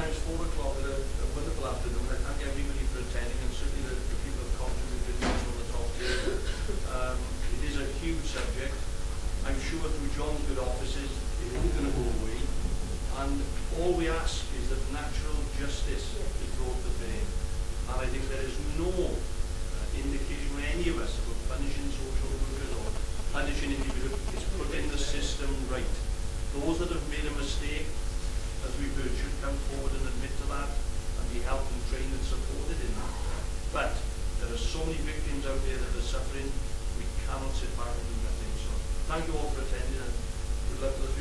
Now it's 4 o'clock at a wonderful afternoon. I thank everybody for attending, and certainly the people who have contributed on the top table. It is a huge subject. I'm sure through John's good offices, it isn't going to go away. And all we ask is that natural justice is brought to bear. And I think there is no indication from any of us about punishing social workers or punishing individuals. It's putting the system right. Those that have made a mistake, as we've heard, should come forward and admit to that and be helped and trained and supported in that. But there are so many victims out there that are suffering, we cannot sit back and do nothing. So thank you all for attending, and good luck to the